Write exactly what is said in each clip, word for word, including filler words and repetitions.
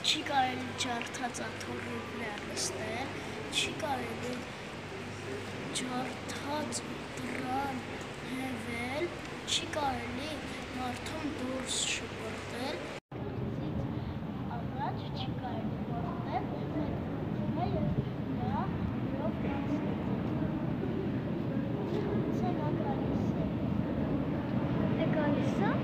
չի կարելի ջարդած աթոռներ նստել, չի կարելի ջարդած դռան հեվել, չի կարելի մարդուն դուրս շպրտել, առաջ չի կարելի որտեղ մեկը և նա իրով կանցնեց։ Է գալիս է։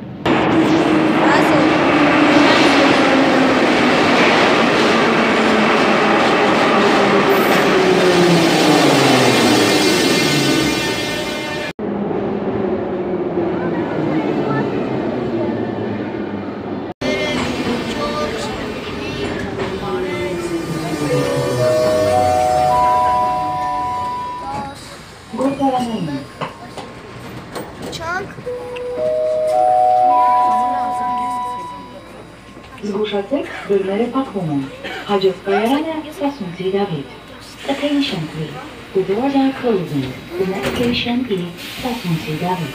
Զգուշացեք, դռները փակվում են։ Հաջորդ կայարանը սասունցի Դավիթ։ Attention please. The doors are closing. The next station is Սասունցի Դավիթ.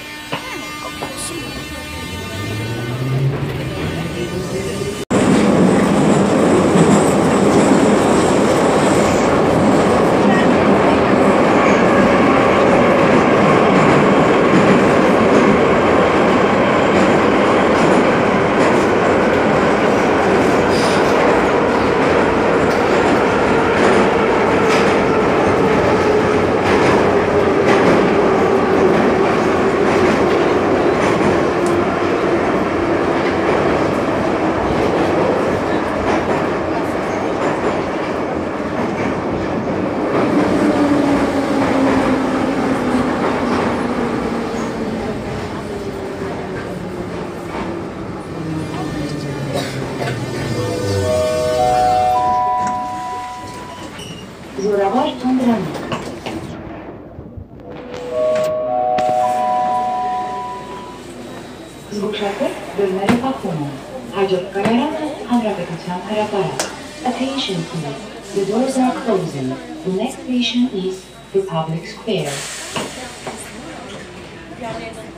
Զորավար թունդրանիկ։ Զգուշացեք, դռները փակվում են։ Հաջորդ կայարանը Հանրապետության հրապարակ։ Attention please. The doors are closing. The next station is Republic Square.